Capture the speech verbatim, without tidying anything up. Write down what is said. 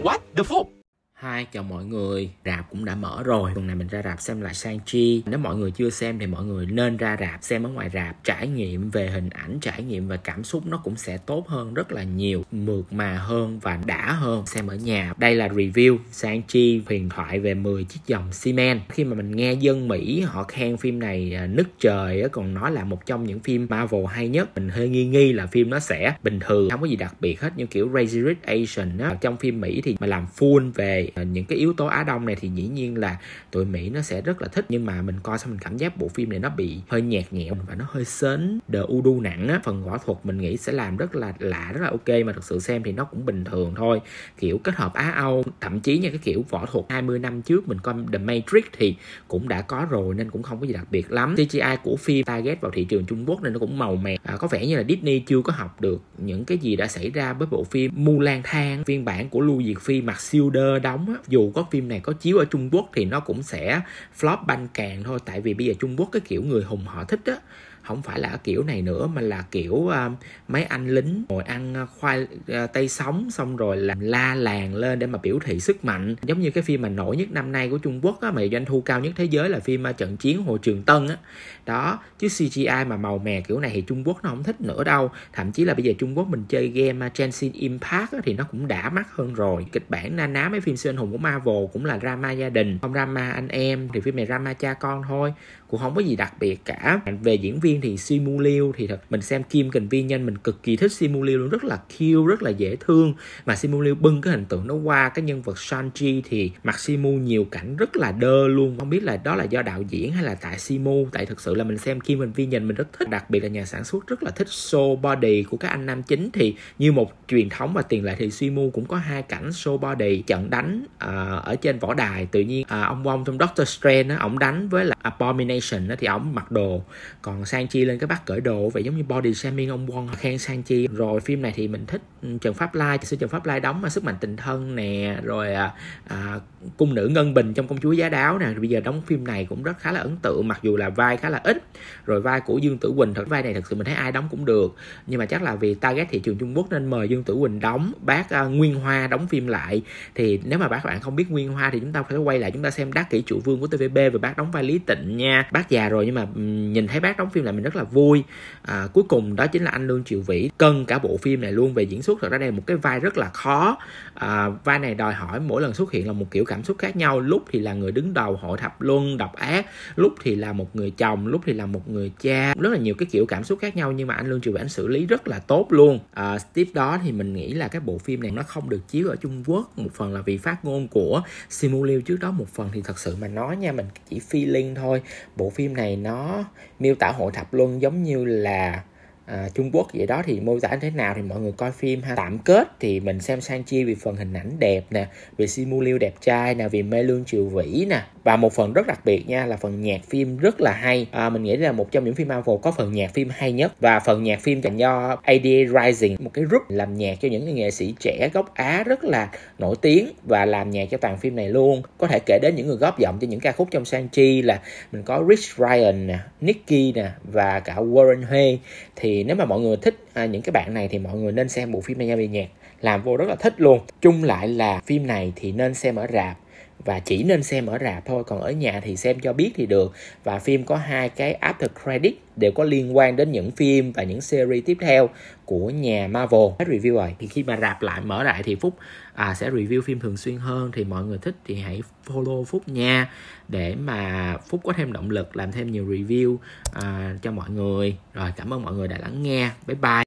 What the fuck? Hi, chào mọi người. Rạp cũng đã mở rồi. Tuần này mình ra rạp xem lại Shang-Chi. Nếu mọi người chưa xem thì mọi người nên ra rạp xem ở ngoài rạp. Trải nghiệm về hình ảnh, trải nghiệm về cảm xúc nó cũng sẽ tốt hơn rất là nhiều, mượt mà hơn và đã hơn xem ở nhà. Đây là review Shang-Chi, huyền thoại về mười chiếc dòng xi men. Khi mà mình nghe dân Mỹ họ khen phim này nứt trời, còn nói là một trong những phim Marvel hay nhất, mình hơi nghi nghi là phim nó sẽ bình thường, không có gì đặc biệt hết, như kiểu Crazy Rich Asian á. Trong phim Mỹ thì mà làm full về những cái yếu tố Á Đông này thì dĩ nhiên là tụi Mỹ nó sẽ rất là thích, nhưng mà mình coi xong mình cảm giác bộ phim này nó bị hơi nhạt nhẽo và nó hơi sến, đờ u đu nặng á. Phần võ thuật mình nghĩ sẽ làm rất là lạ, rất là ok, mà thực sự xem thì nó cũng bình thường thôi, kiểu kết hợp Á Âu. Thậm chí nha, cái kiểu võ thuật hai mươi năm trước mình coi The Matrix thì cũng đã có rồi, nên cũng không có gì đặc biệt lắm. xê giê i của phim target vào thị trường Trung Quốc nên nó cũng màu mè. À, có vẻ như là Disney chưa có học được những cái gì đã xảy ra với bộ phim Mulan Thang, phiên bản của Lưu Diệc Phi mặc Silder đóng á. Dù có phim này có chiếu ở Trung Quốc thì nó cũng sẽ flop banh càng thôi, tại vì bây giờ Trung Quốc cái kiểu người hùng họ thích á không phải là kiểu này nữa, mà là kiểu uh, mấy anh lính ngồi ăn khoai uh, tây sống xong rồi làm la làng lên để mà biểu thị sức mạnh, giống như cái phim mà nổi nhất năm nay của Trung Quốc á, mà doanh thu cao nhất thế giới là phim uh, Trận Chiến Hồ Trường Tân á đó. Chứ xê giê i mà màu mè kiểu này thì Trung Quốc nó không thích nữa đâu. Thậm chí là bây giờ Trung Quốc mình chơi game uh, Genshin Impact á, thì nó cũng đã mắt hơn rồi. Kịch bản na ná mấy phim siêu anh hùng của Marvel cũng là drama gia đình, không drama anh em, thì phim này drama cha con thôi, cũng không có gì đặc biệt cả. Về diễn viên thì Simu Liu thì thật mình xem Kim Kình Vi Nhân mình cực kỳ thích Simu Liu luôn, rất là cute, rất là dễ thương, mà Simu Liu bưng cái hình tượng nó qua cái nhân vật Shang-Chi thì mặt Simu nhiều cảnh rất là đơ luôn. Không biết là đó là do đạo diễn hay là tại Simu, tại thực sự là mình xem Kim Kình Vi Nhân mình rất thích, đặc biệt là nhà sản xuất rất là thích show body của các anh nam chính. Thì như một truyền thống và tiền lệ thì Simu cũng có hai cảnh show body, trận đánh uh, ở trên võ đài. Tự nhiên uh, ông Wong trong Doctor Strange á, ổng đánh với là Abomination á, thì ổng mặc đồ, còn Shang-Chi lên cái bắt cởi đồ, vậy giống như body shaming ông Wong khen Shang-Chi. Rồi phim này thì mình thích Trần Pháp Lai, sư Trần Pháp Lai đóng mà Sức Mạnh Tình Thân nè, rồi à, à, cung nữ Ngân Bình trong Công Chúa Giá Đáo nè, bây giờ đóng phim này cũng rất khá là ấn tượng, mặc dù là vai khá là ít. Rồi vai của Dương Tử Quỳnh, thật vai này thật sự mình thấy ai đóng cũng được, nhưng mà chắc là vì target thị trường Trung Quốc nên mời Dương Tử Quỳnh đóng. Bác à, Nguyên Hoa đóng phim lại, thì nếu mà bác bạn không biết Nguyên Hoa thì chúng ta phải quay lại chúng ta xem Đắc Kỷ Trụ Vương của tê vê bê, và bác đóng vai Lý Tịnh nha. Bác già rồi nhưng mà nhìn thấy bác đóng phim lại mình rất là vui. À, cuối cùng đó chính là anh Lương Triệu Vĩ cân cả bộ phim này luôn về diễn xuất. Thật ra đây là một cái vai rất là khó. À, vai này đòi hỏi mỗi lần xuất hiện là một kiểu cảm xúc khác nhau, lúc thì là người đứng đầu hội thập luân độc ác, lúc thì là một người chồng, lúc thì là một người cha, rất là nhiều cái kiểu cảm xúc khác nhau, nhưng mà anh Lương Triệu Vĩ anh xử lý rất là tốt luôn. À, tiếp đó thì mình nghĩ là cái bộ phim này nó không được chiếu ở Trung Quốc, một phần là vì phát ngôn của Simu Liu trước đó, một phần thì thật sự mà nói nha, mình chỉ feeling thôi. Bộ phim này nó miêu tả hội thập luân giống như là À, Trung Quốc vậy đó, thì mô tả thế nào thì mọi người coi phim ha. Tạm kết thì mình xem Shang-Chi vì phần hình ảnh đẹp nè, vì Simu Liu đẹp trai nè, vì Mê Lương Triều Vĩ nè, và một phần rất đặc biệt nha là phần nhạc phim rất là hay. À, mình nghĩ là một trong những phim Marvel có phần nhạc phim hay nhất, và phần nhạc phim dành do a đê a Rising, một cái group làm nhạc cho những nghệ sĩ trẻ gốc Á rất là nổi tiếng và làm nhạc cho toàn phim này luôn. Có thể kể đến những người góp giọng cho những ca khúc trong Shang-Chi là mình có Rich Ryan nè, Nicky nè, và cả Warren Huey. Thì nếu mà mọi người thích à, những cái bạn này thì mọi người nên xem bộ phim này nha, vì nhạc làm vô rất là thích luôn. Chung lại là phim này thì nên xem ở rạp, và chỉ nên xem ở rạp thôi, còn ở nhà thì xem cho biết thì được. Và phim có hai cái after credit đều có liên quan đến những phim và những series tiếp theo của nhà Marvel. Hết review rồi, thì khi mà rạp lại mở lại thì Phúc à, sẽ review phim thường xuyên hơn, thì mọi người thích thì hãy follow Phúc nha, để mà Phúc có thêm động lực làm thêm nhiều review à, cho mọi người. Rồi, cảm ơn mọi người đã lắng nghe. Bye bye.